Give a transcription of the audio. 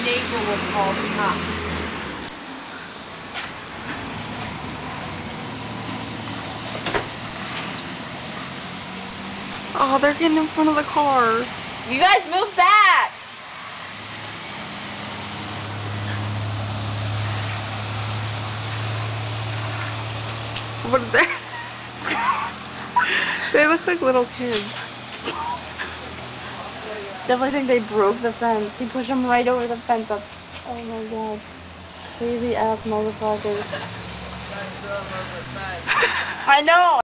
neighbor will call the cops. Oh, they're getting in front of the car. You guys move back! What is that? They look like little kids. Definitely think they broke the fence. He pushed them right over the fence up. Oh my god. Crazy ass motherfucker. I know!